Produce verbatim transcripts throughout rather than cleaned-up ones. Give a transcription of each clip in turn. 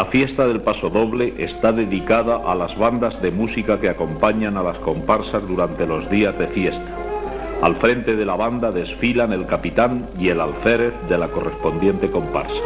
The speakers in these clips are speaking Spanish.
fiesta del pasodoble está dedicada a las bandas de música que acompañan a las comparsas durante los días de fiesta. Al frente de la banda desfilan el capitán y el alférez de la correspondiente comparsa.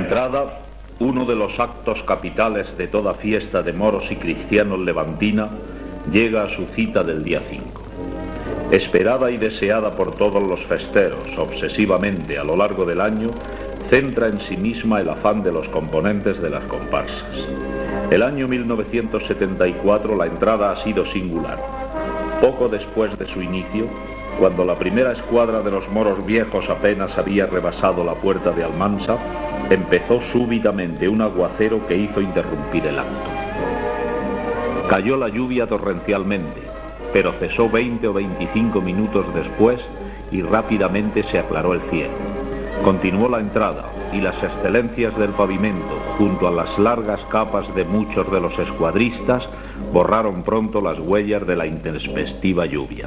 entrada, uno de los actos capitales de toda fiesta de moros y cristianos levantina, llega a su cita del día cinco. Esperada y deseada por todos los festeros obsesivamente a lo largo del año, centra en sí misma el afán de los componentes de las comparsas. El año mil novecientos setenta y cuatro la entrada ha sido singular. Poco después de su inicio, cuando la primera escuadra de los moros viejos apenas había rebasado la puerta de Almansa, empezó súbitamente un aguacero que hizo interrumpir el acto. Cayó la lluvia torrencialmente, pero cesó veinte o veinticinco minutos después y rápidamente se aclaró el cielo. Continuó la entrada y las excelencias del pavimento, junto a las largas capas de muchos de los escuadristas, borraron pronto las huellas de la intempestiva lluvia.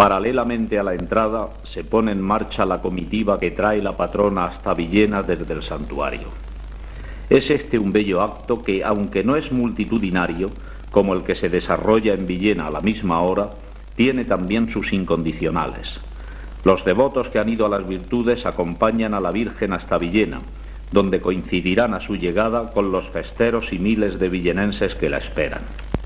Paralelamente a la entrada se pone en marcha la comitiva que trae la patrona hasta Villena desde el santuario. Es este un bello acto que, aunque no es multitudinario, como el que se desarrolla en Villena a la misma hora, tiene también sus incondicionales. Los devotos que han ido a las virtudes acompañan a la Virgen hasta Villena, donde coincidirán a su llegada con los festeros y miles de villenenses que la esperan.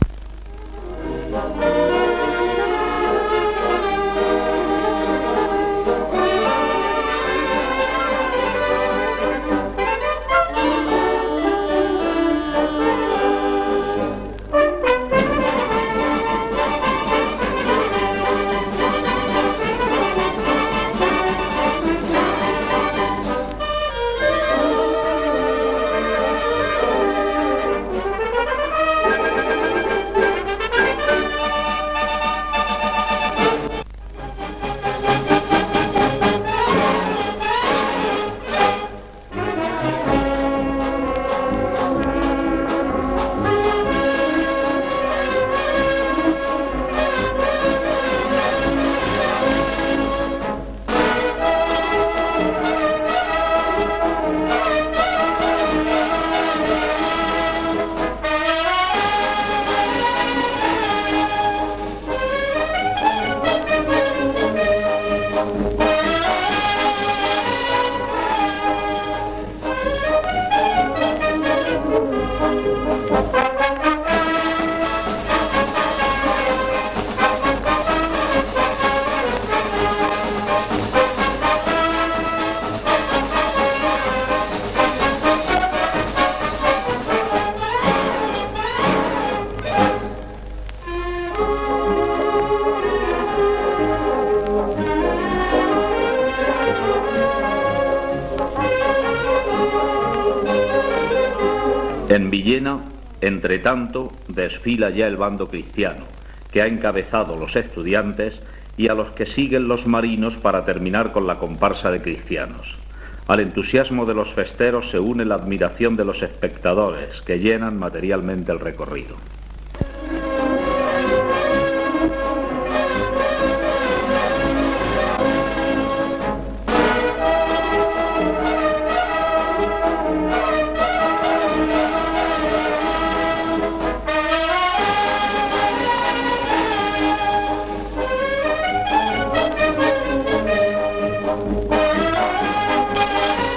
En Villena, entre tanto, desfila ya el bando cristiano, que ha encabezado los estudiantes y a los que siguen los marinos para terminar con la comparsa de cristianos. Al entusiasmo de los festeros se une la admiración de los espectadores, que llenan materialmente el recorrido.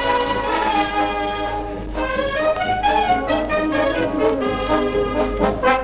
Thank you.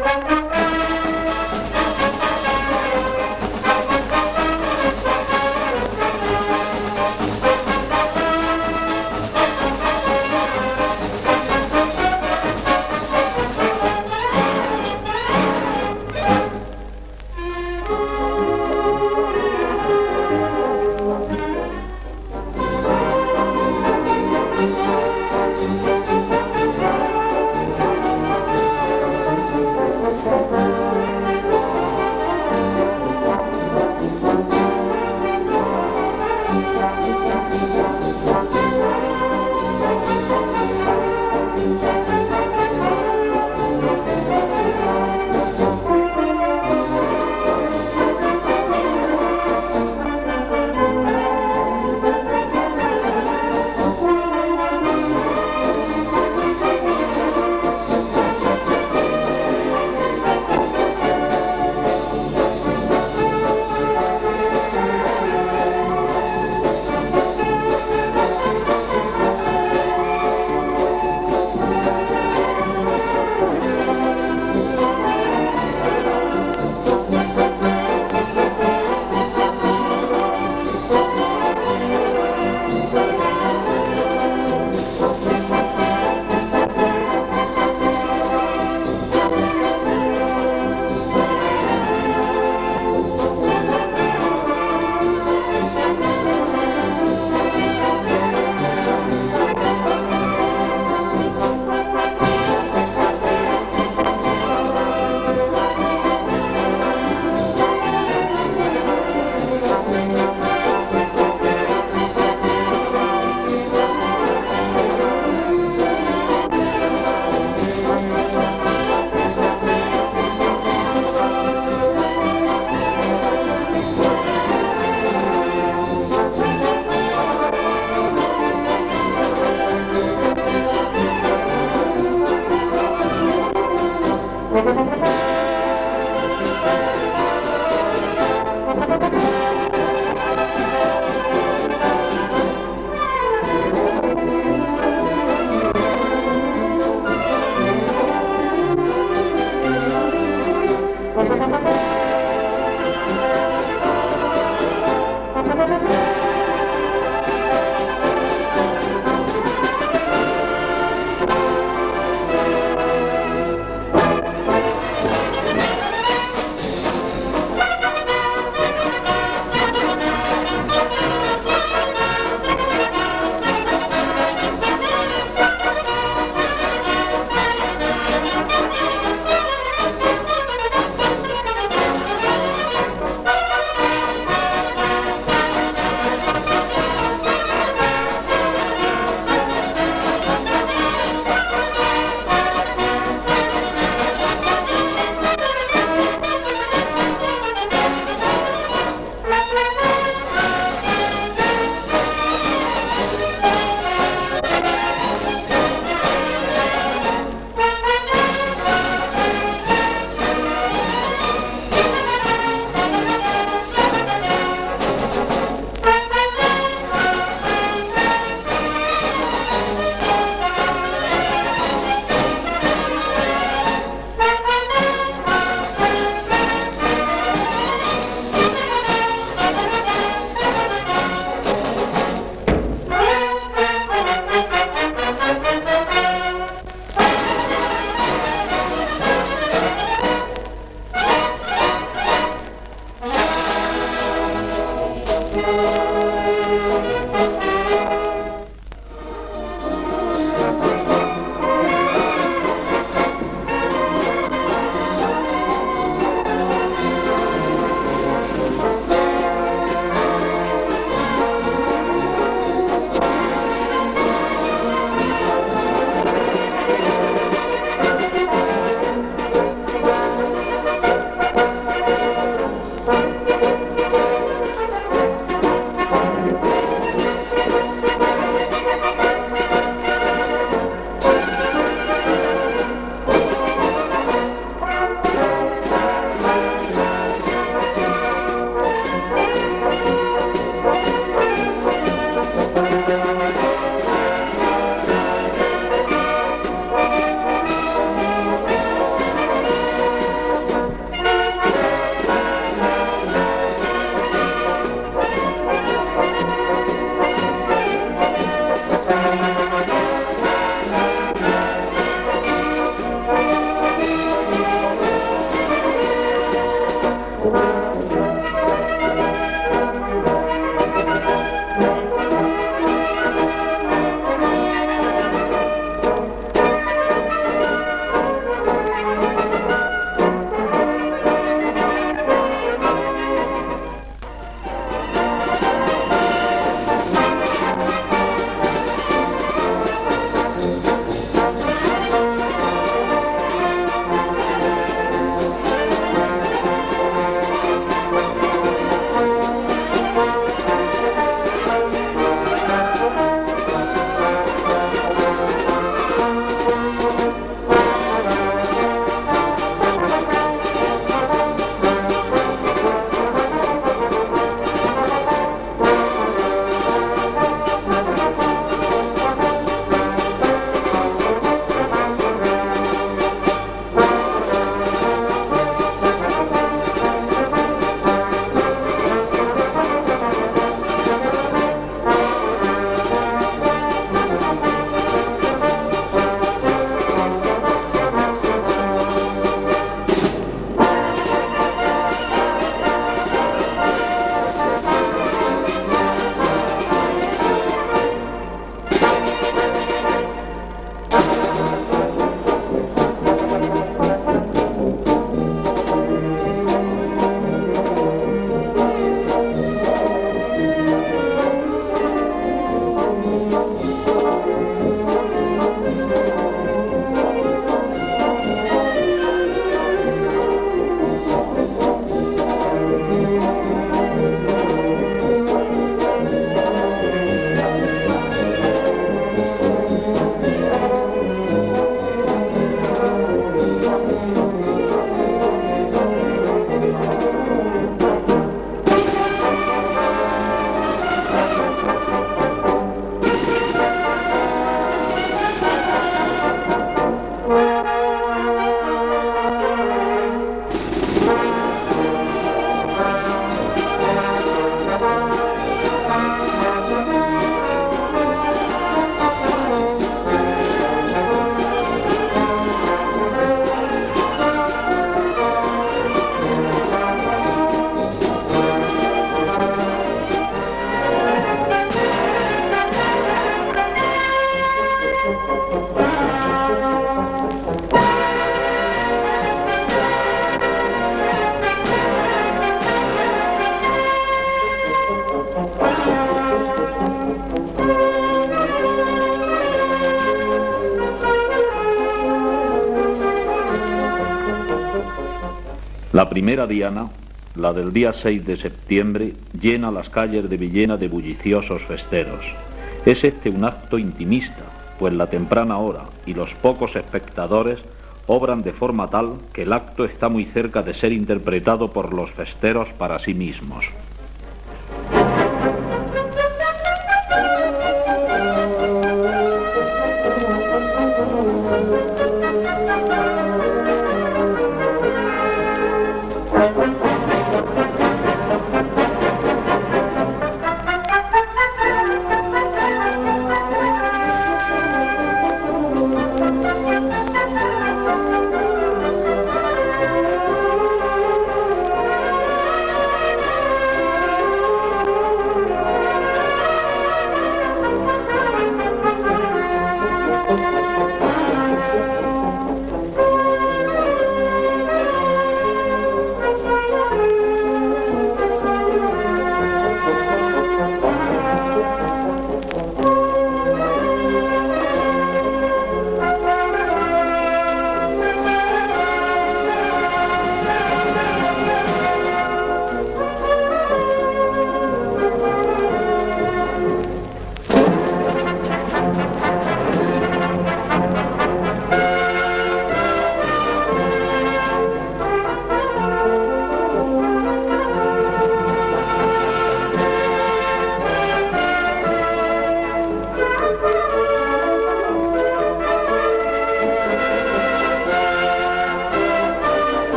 primera diana, la del día seis de septiembre, llena las calles de Villena de bulliciosos festeros. Es este un acto intimista, pues la temprana hora y los pocos espectadores obran de forma tal que el acto está muy cerca de ser interpretado por los festeros para sí mismos.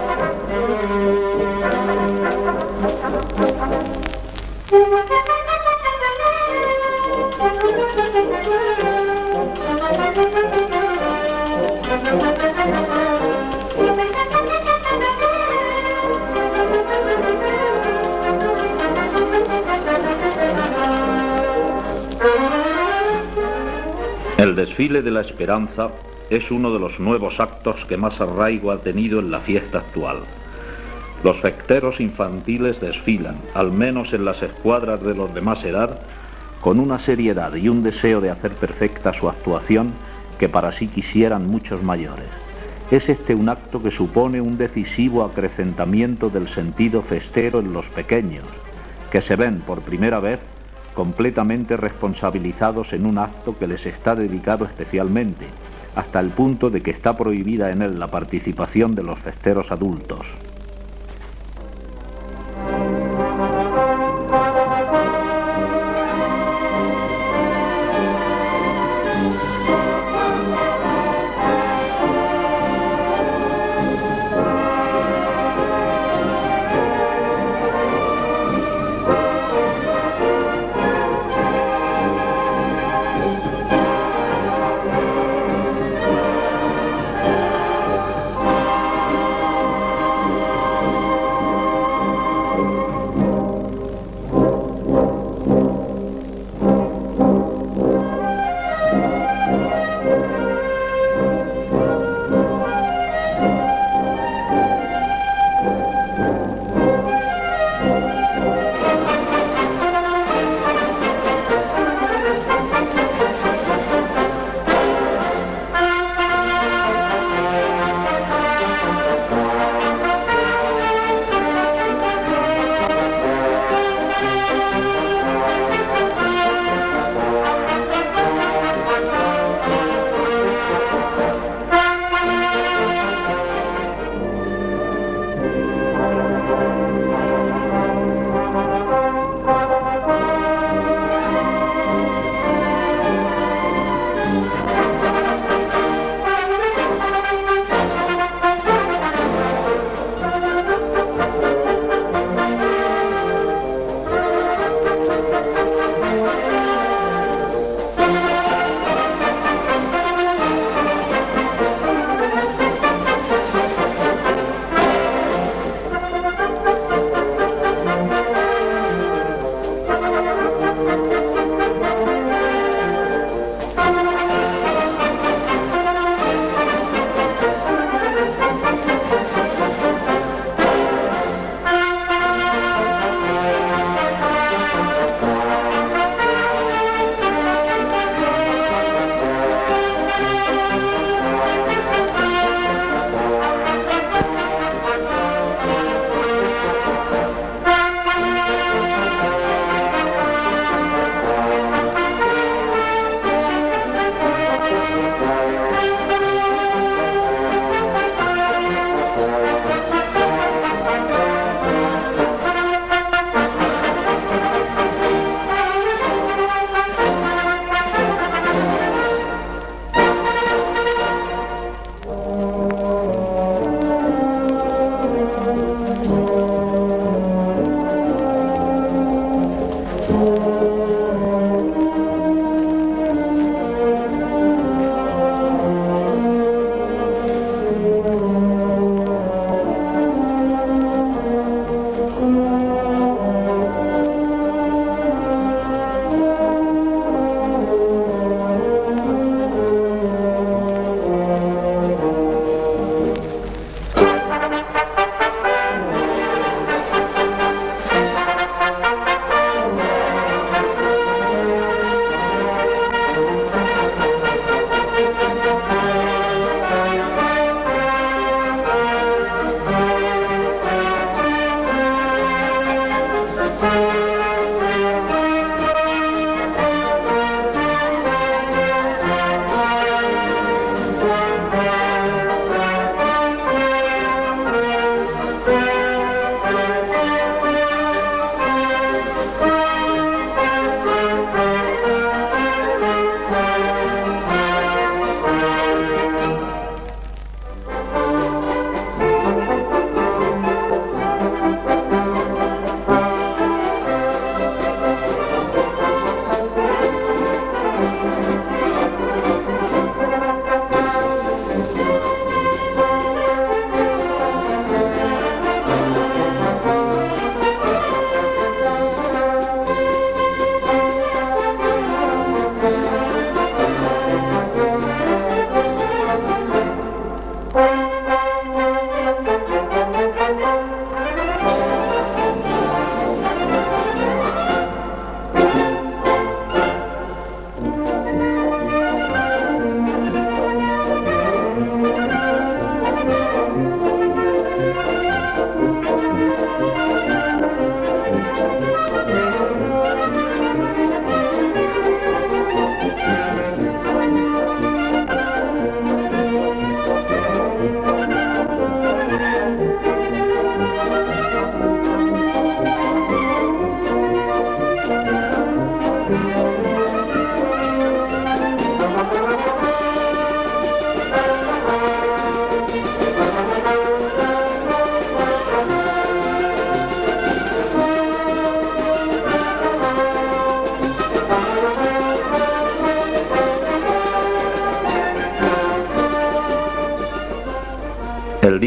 Thank you. El desfile de la Esperanza es uno de los nuevos actos que más arraigo ha tenido en la fiesta actual. Los festeros infantiles desfilan, al menos en las escuadras de los de más edad, con una seriedad y un deseo de hacer perfecta su actuación que para sí quisieran muchos mayores. Es este un acto que supone un decisivo acrecentamiento del sentido festero en los pequeños, que se ven por primera vez completamente responsabilizados en un acto que les está dedicado especialmente, hasta el punto de que está prohibida en él la participación de los festeros adultos.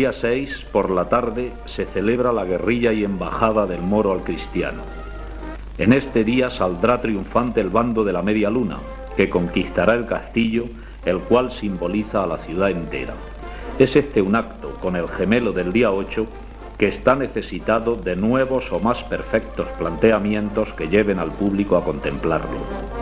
día seis, por la tarde, se celebra la guerrilla y embajada del moro al cristiano. En este día saldrá triunfante el bando de la media luna, que conquistará el castillo, el cual simboliza a la ciudad entera. Es este un acto, con el gemelo del día ocho, que está necesitado de nuevos o más perfectos planteamientos que lleven al público a contemplarlo.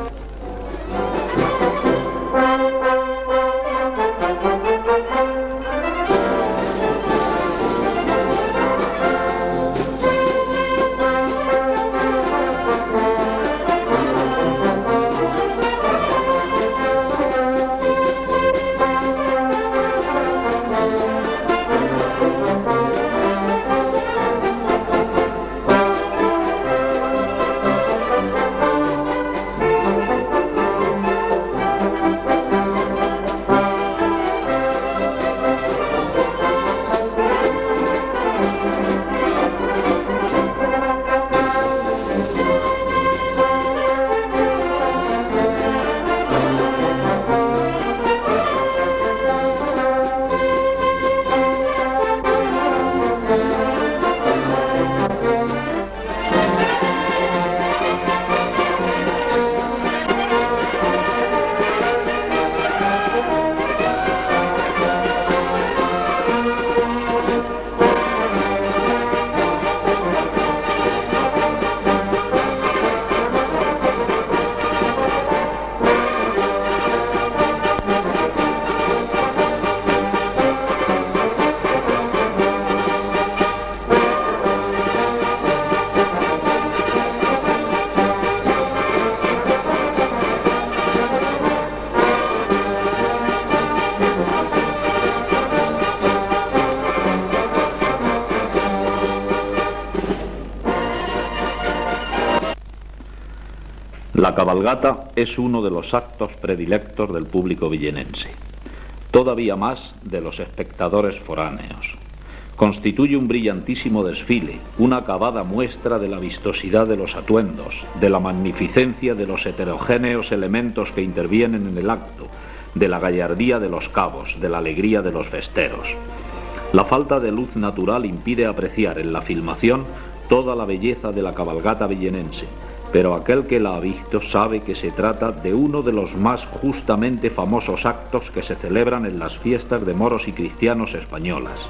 La cabalgata es uno de los actos predilectos del público villenense, todavía más de los espectadores foráneos. Constituye un brillantísimo desfile, una acabada muestra de la vistosidad de los atuendos, de la magnificencia de los heterogéneos elementos que intervienen en el acto, de la gallardía de los cabos, de la alegría de los festeros. La falta de luz natural impide apreciar en la filmación toda la belleza de la cabalgata villenense, pero aquel que la ha visto sabe que se trata de uno de los más justamente famosos actos que se celebran en las fiestas de moros y cristianos españolas.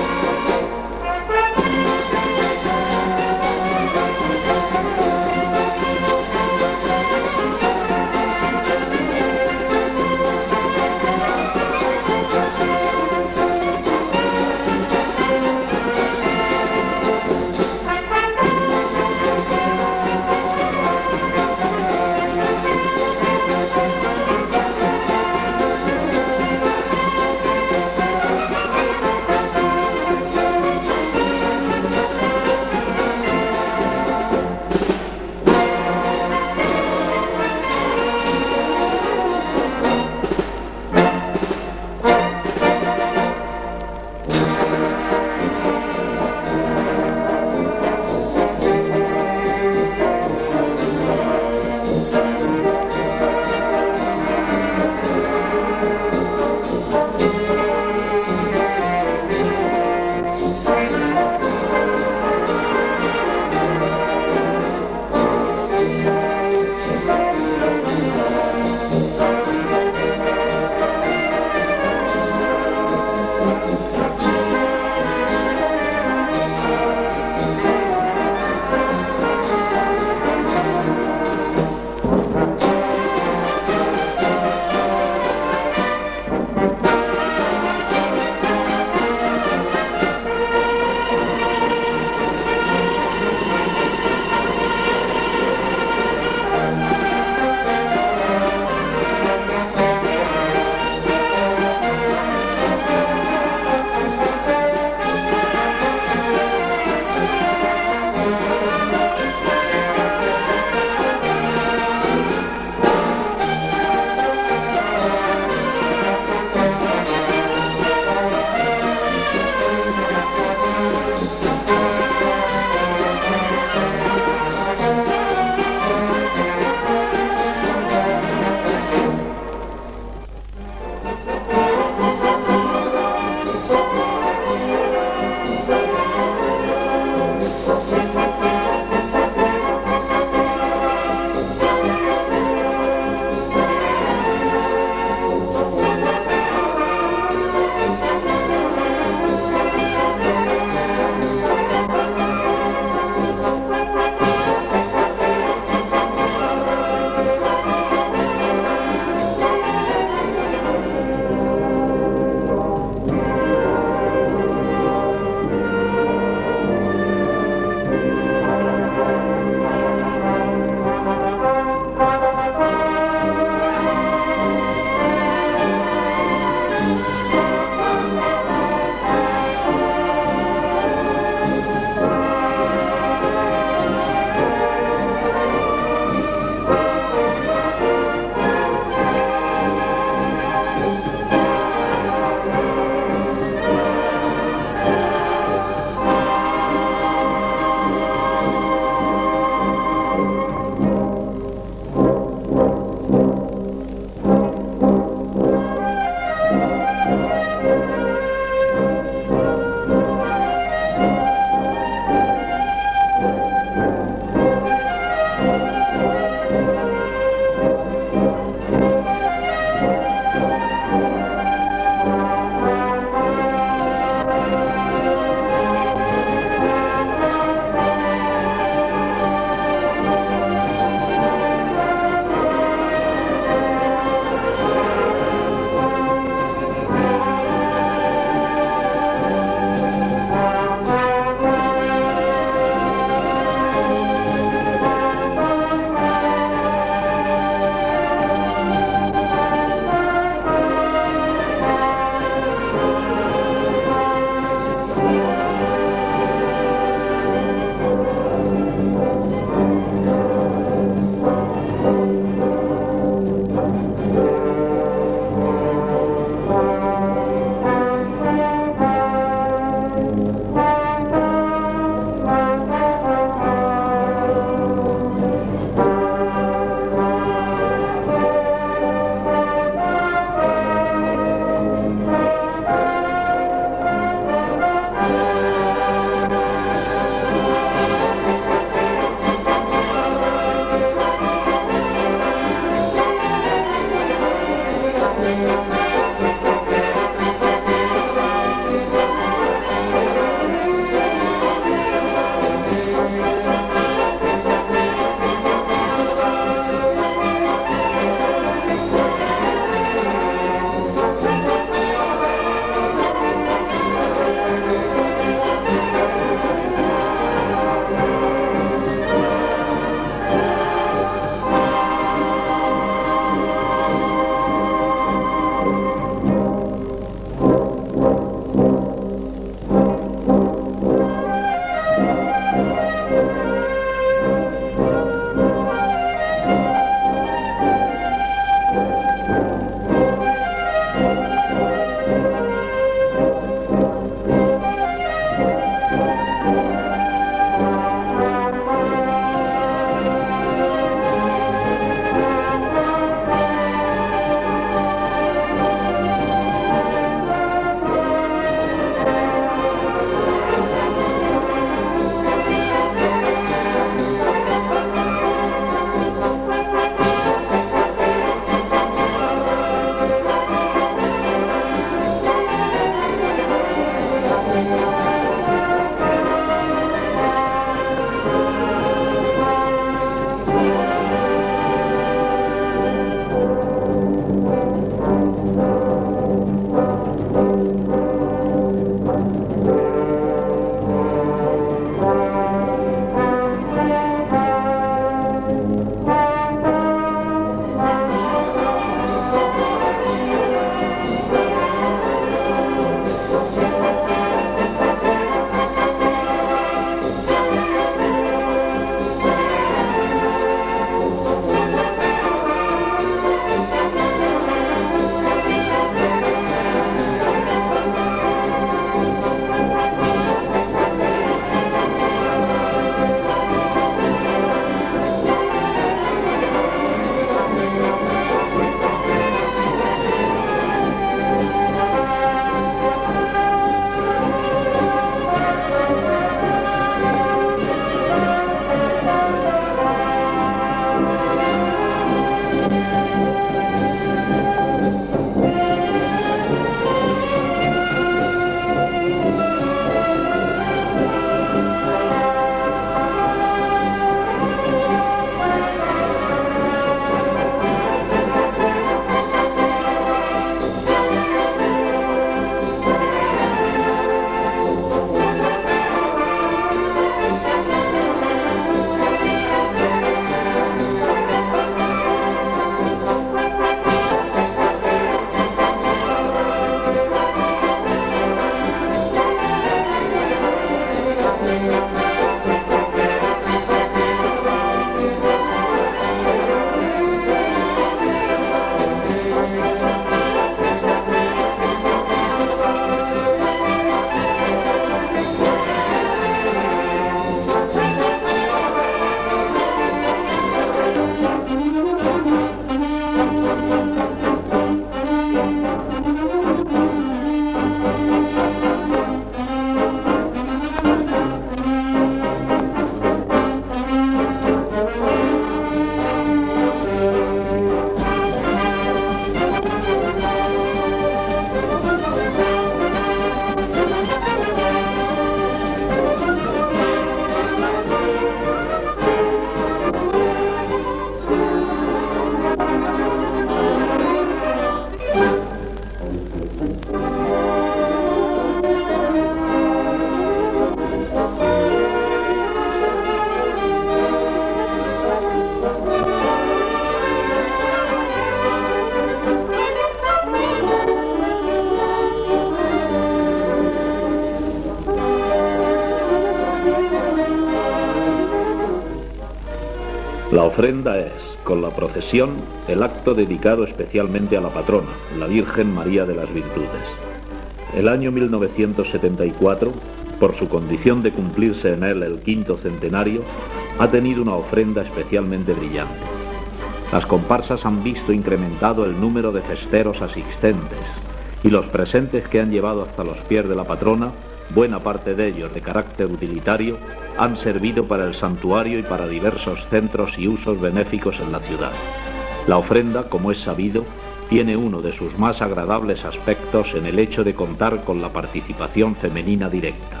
La ofrenda es, con la procesión, el acto dedicado especialmente a la patrona, la Virgen María de las Virtudes. El año mil novecientos setenta y cuatro, por su condición de cumplirse en él el quinto centenario, ha tenido una ofrenda especialmente brillante. Las comparsas han visto incrementado el número de festeros asistentes y los presentes que han llevado hasta los pies de la patrona, buena parte de ellos de carácter utilitario, han servido para el santuario y para diversos centros y usos benéficos en la ciudad. La ofrenda, como es sabido, tiene uno de sus más agradables aspectos en el hecho de contar con la participación femenina directa.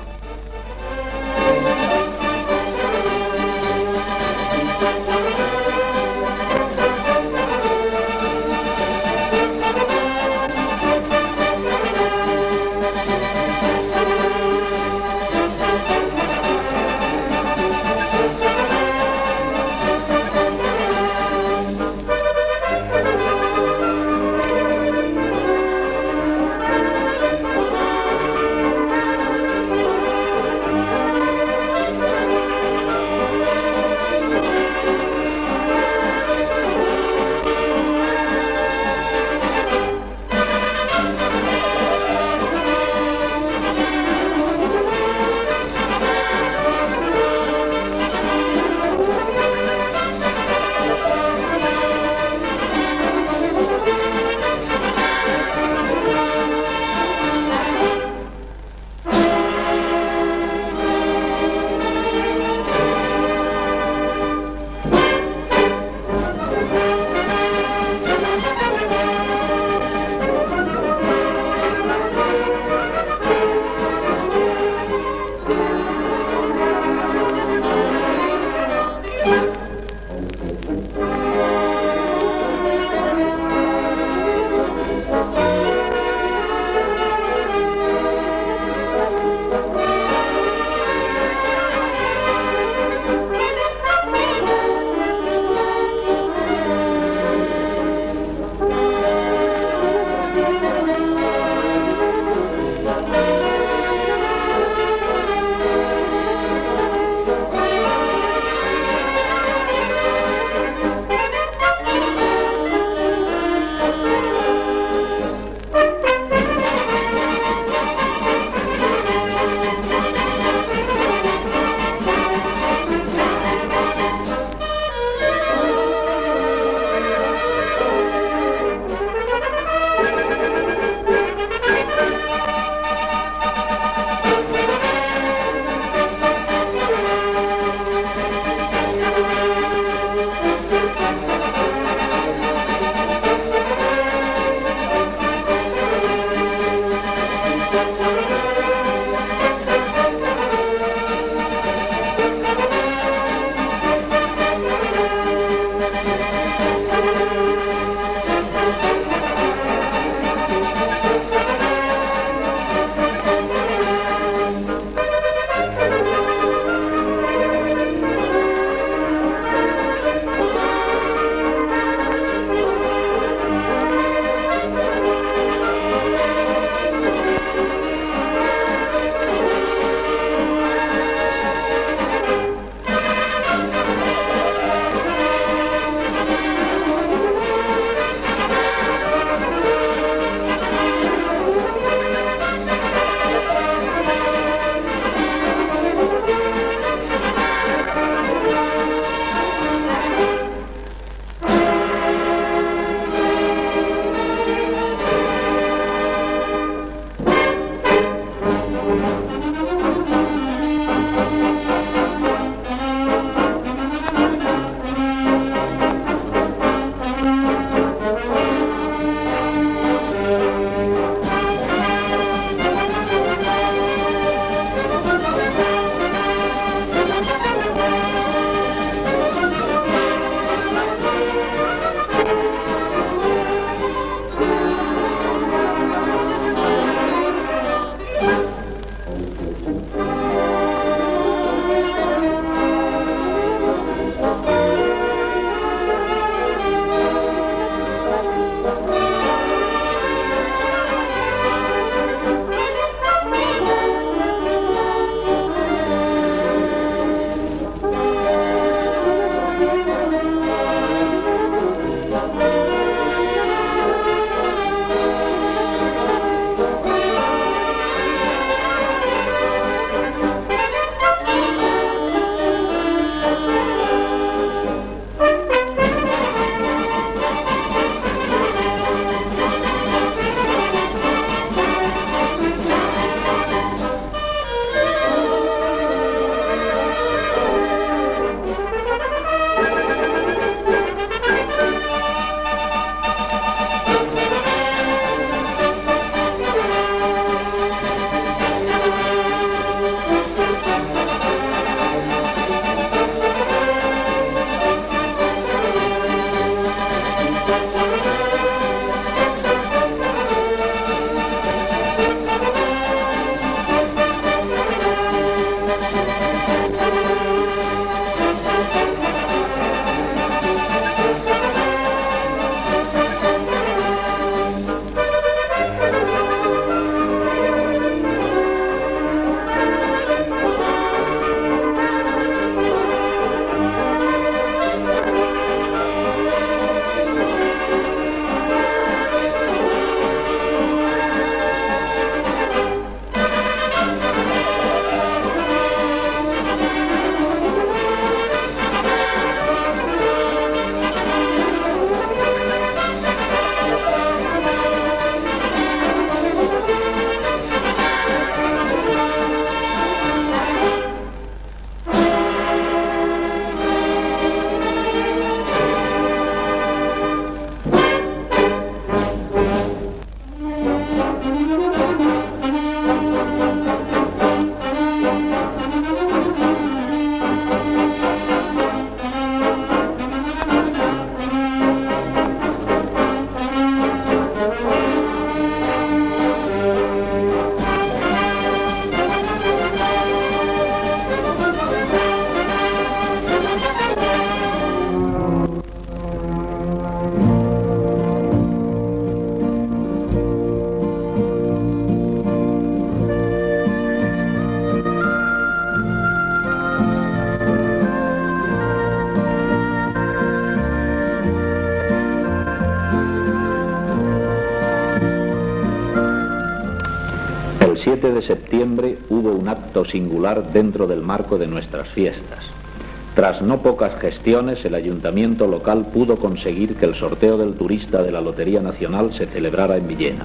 El siete de septiembre hubo un acto singular dentro del marco de nuestras fiestas. Tras no pocas gestiones, el ayuntamiento local pudo conseguir que el sorteo del turista de la Lotería Nacional se celebrara en Villena.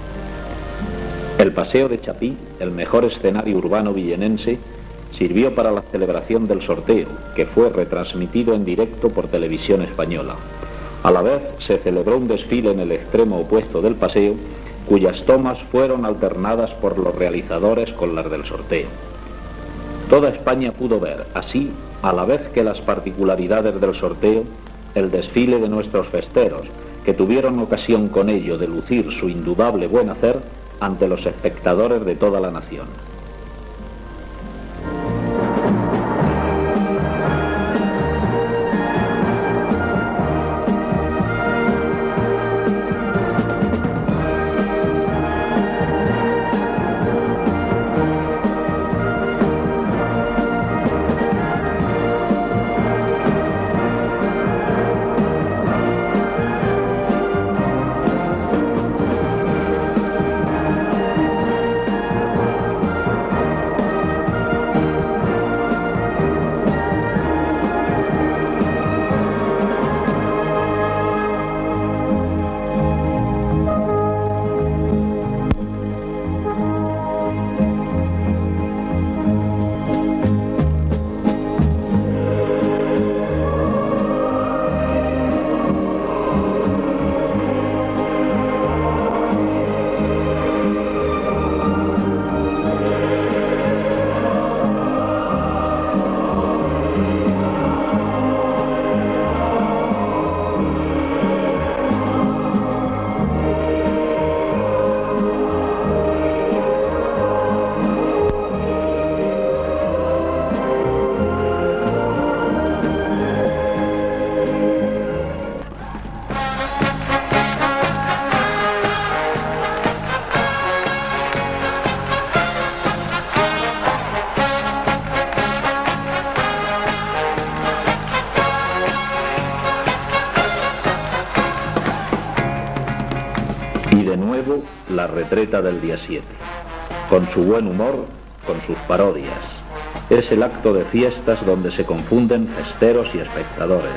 El Paseo de Chapí, el mejor escenario urbano villenense, sirvió para la celebración del sorteo, que fue retransmitido en directo por Televisión Española. A la vez se celebró un desfile en el extremo opuesto del paseo, cuyas tomas fueron alternadas por los realizadores con las del sorteo. Toda España pudo ver, así, a la vez que las particularidades del sorteo, el desfile de nuestros festeros, que tuvieron ocasión con ello de lucir su indudable buen hacer ante los espectadores de toda la nación. Y de nuevo, la retreta del día siete. Con su buen humor, con sus parodias. Es el acto de fiestas donde se confunden festeros y espectadores.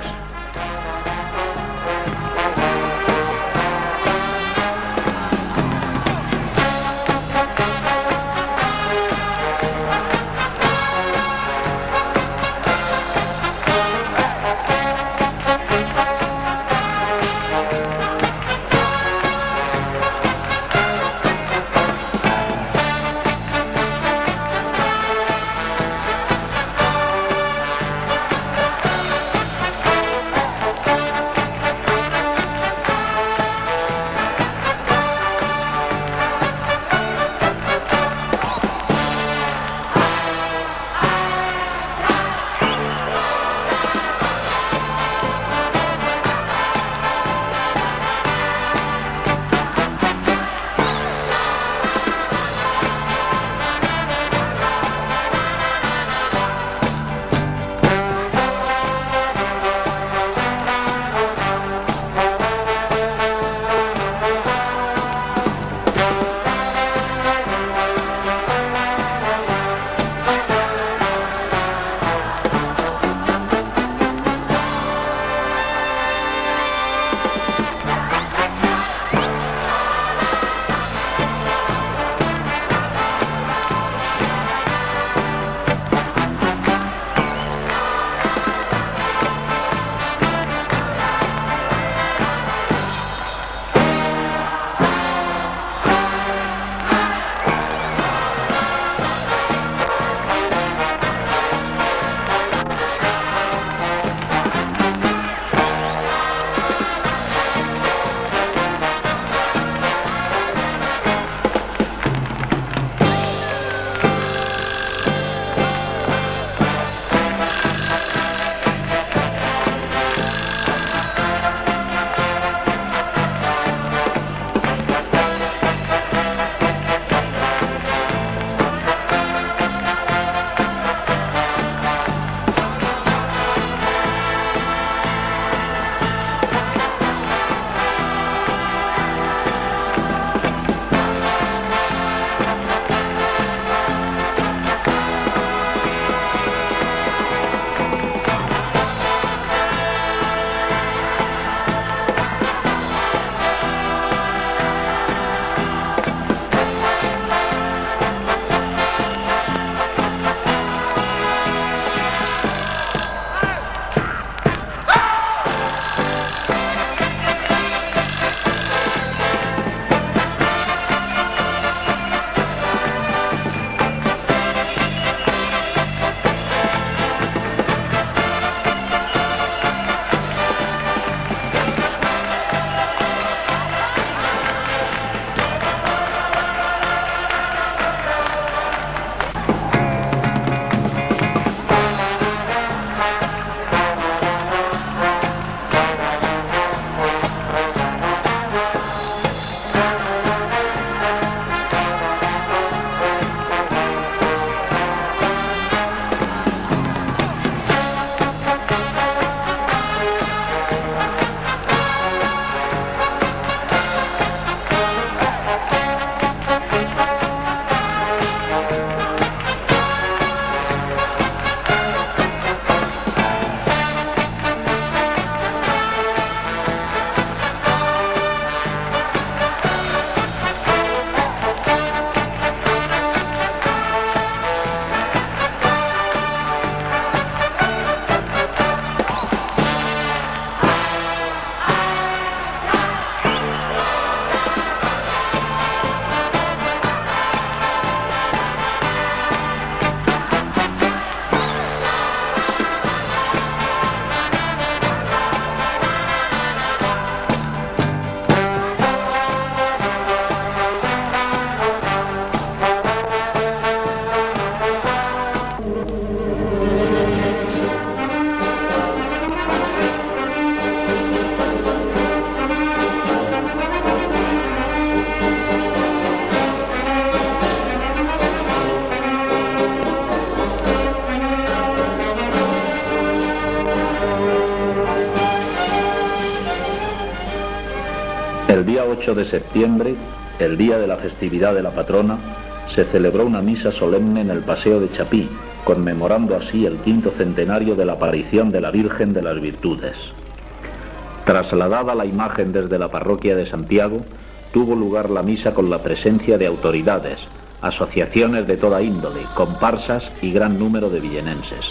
ocho de septiembre, el día de la festividad de la patrona, se celebró una misa solemne en el Paseo de Chapí, conmemorando así el quinto centenario de la aparición de la Virgen de las Virtudes. Trasladada la imagen desde la parroquia de Santiago, tuvo lugar la misa con la presencia de autoridades, asociaciones de toda índole, comparsas y gran número de villenenses.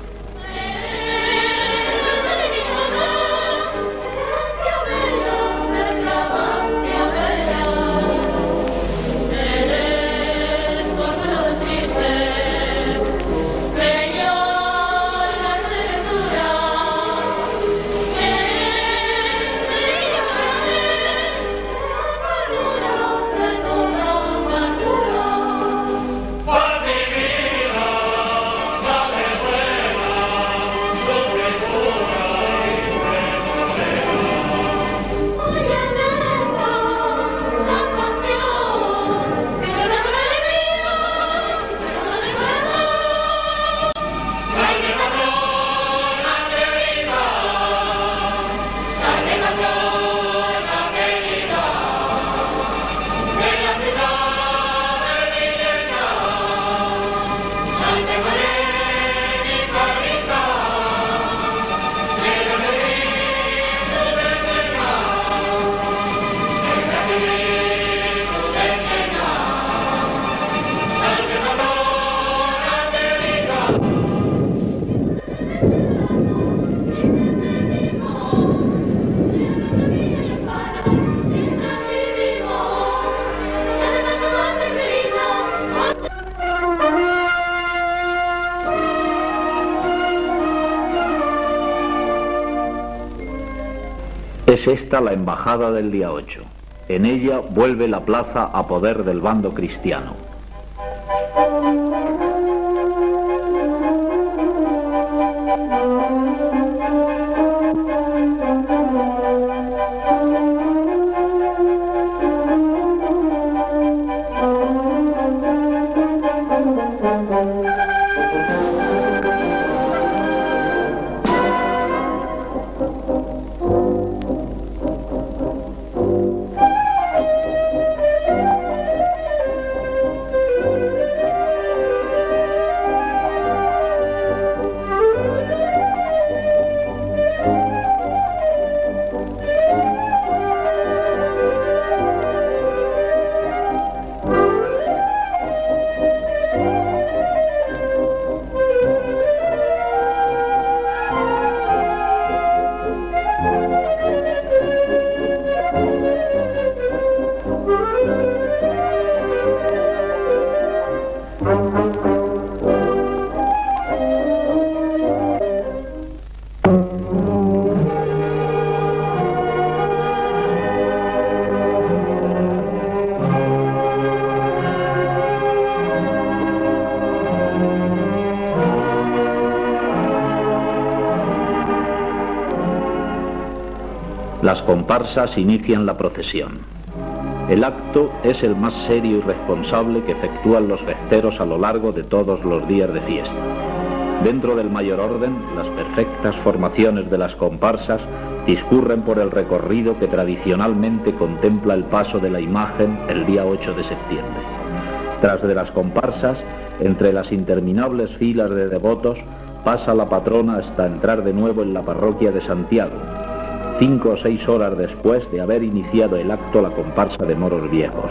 Es esta la embajada del día ocho. En ella vuelve la plaza a poder del bando cristiano. Las comparsas inician la procesión. El acto es el más serio y responsable que efectúan los festeros a lo largo de todos los días de fiesta. Dentro del mayor orden, las perfectas formaciones de las comparsas discurren por el recorrido que tradicionalmente contempla el paso de la imagen el día ocho de septiembre. Tras de las comparsas, entre las interminables filas de devotos, pasa la patrona hasta entrar de nuevo en la parroquia de Santiago, cinco o seis horas después de haber iniciado el acto la comparsa de moros viejos.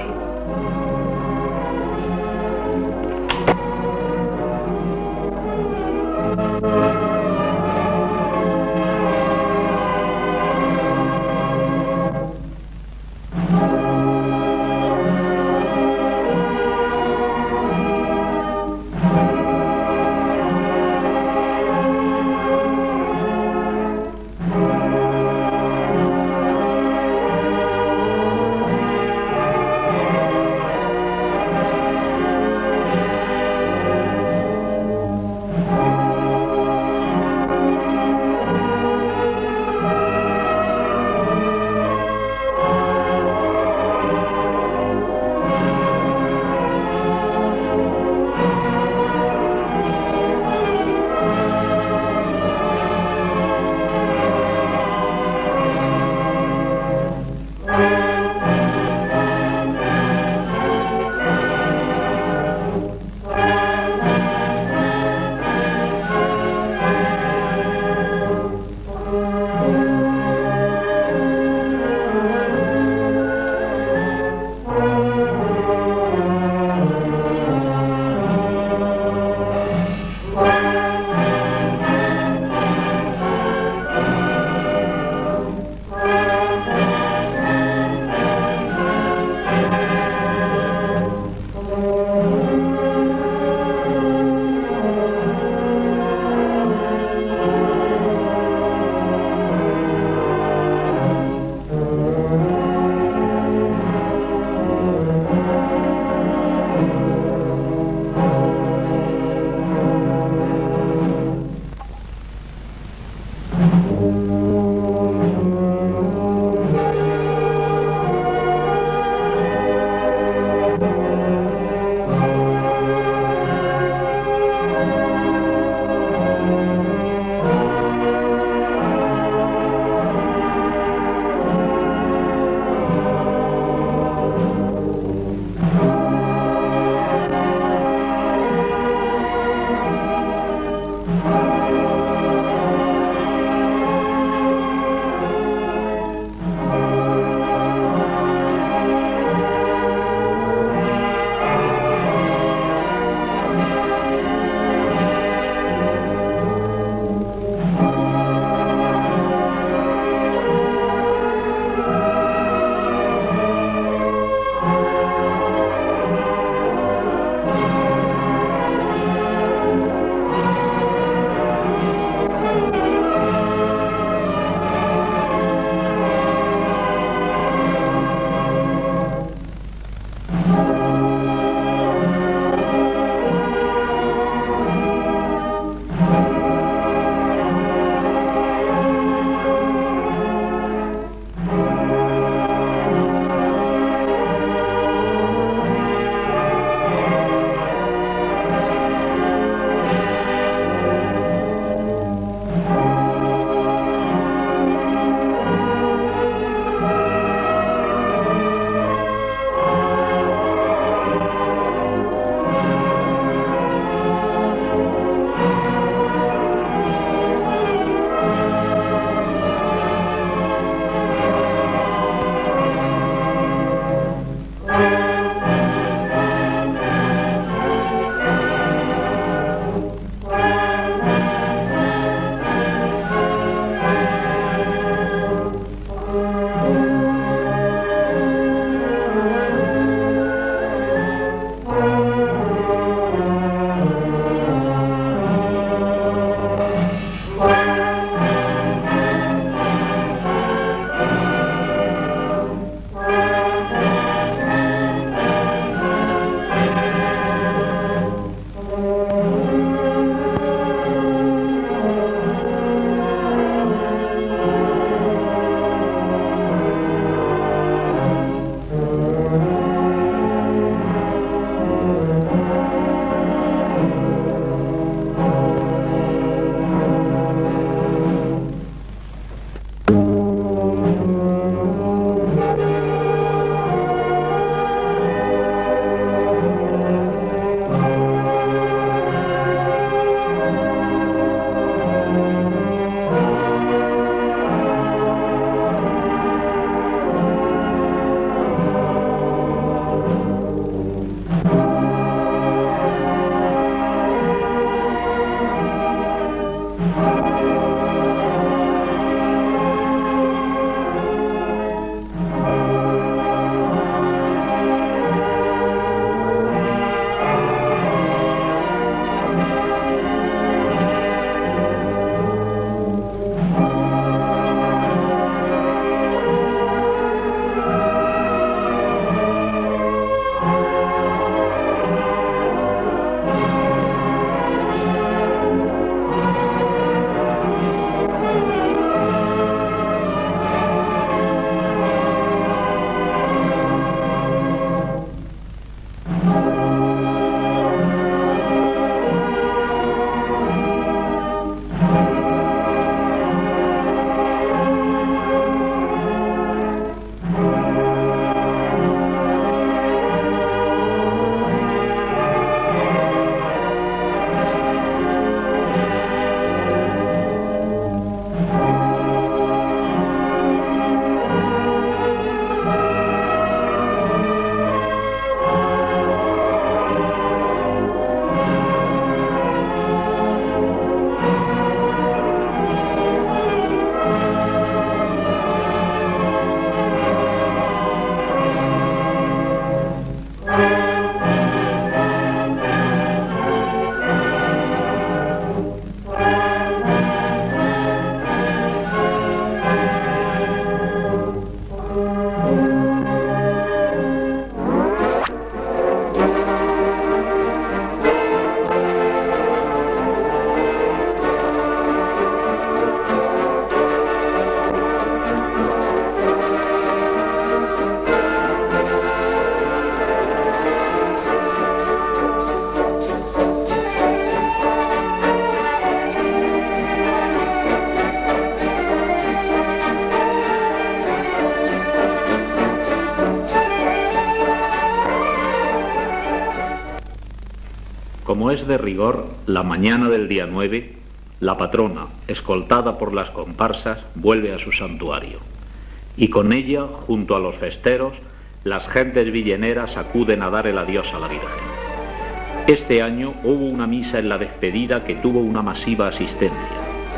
Como es de rigor, la mañana del día nueve, la patrona, escoltada por las comparsas, vuelve a su santuario. Y con ella, junto a los festeros, las gentes villeneras acuden a dar el adiós a la Virgen. Este año hubo una misa en la despedida que tuvo una masiva asistencia.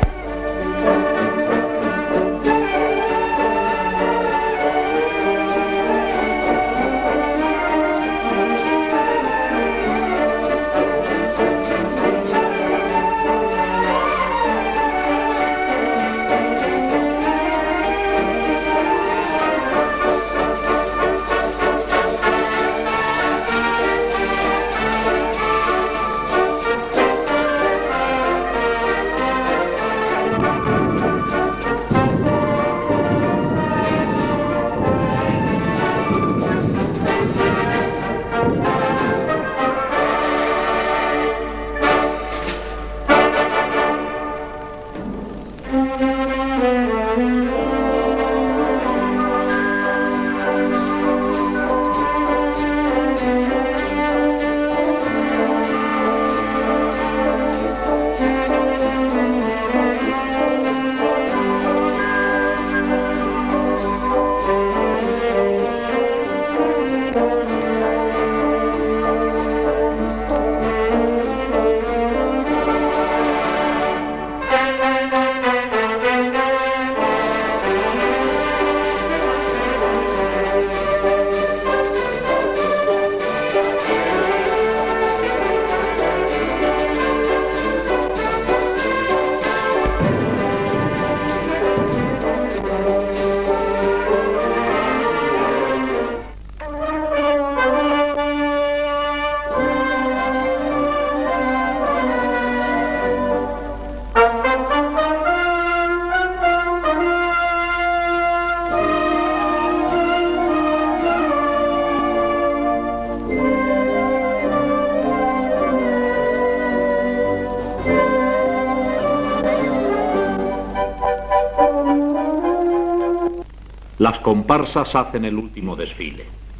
Las comparsas hacen el último desfile.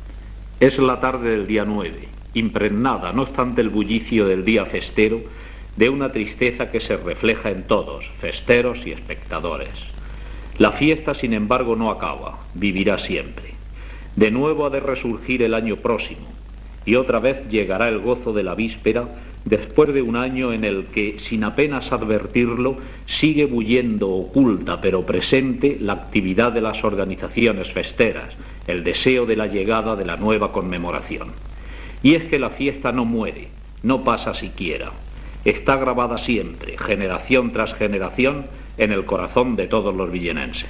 Es la tarde del día nueve, impregnada, no obstante el bullicio del día festero, de una tristeza que se refleja en todos, festeros y espectadores. La fiesta, sin embargo, no acaba, vivirá siempre. De nuevo ha de resurgir el año próximo, y otra vez llegará el gozo de la víspera, después de un año en el que, sin apenas advertirlo, sigue bulliendo oculta pero presente la actividad de las organizaciones festeras, el deseo de la llegada de la nueva conmemoración. Y es que la fiesta no muere, no pasa siquiera, está grabada siempre, generación tras generación, en el corazón de todos los villenenses.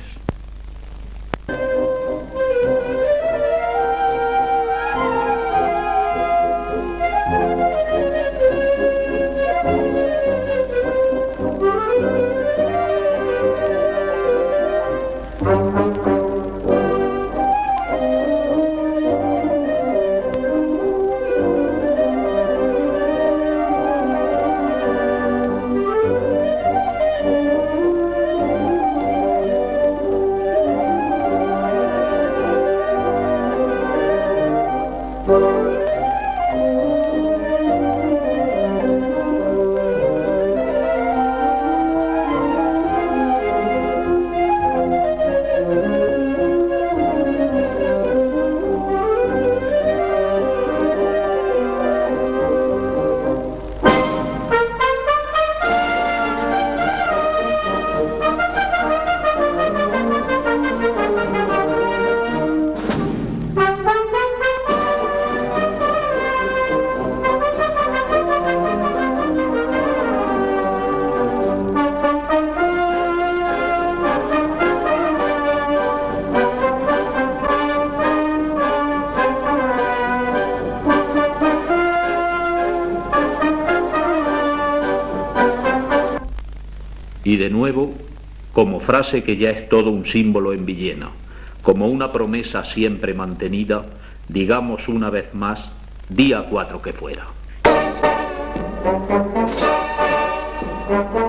Y de nuevo, como frase que ya es todo un símbolo en Villena, como una promesa siempre mantenida, digamos una vez más, día cuatro que fuera.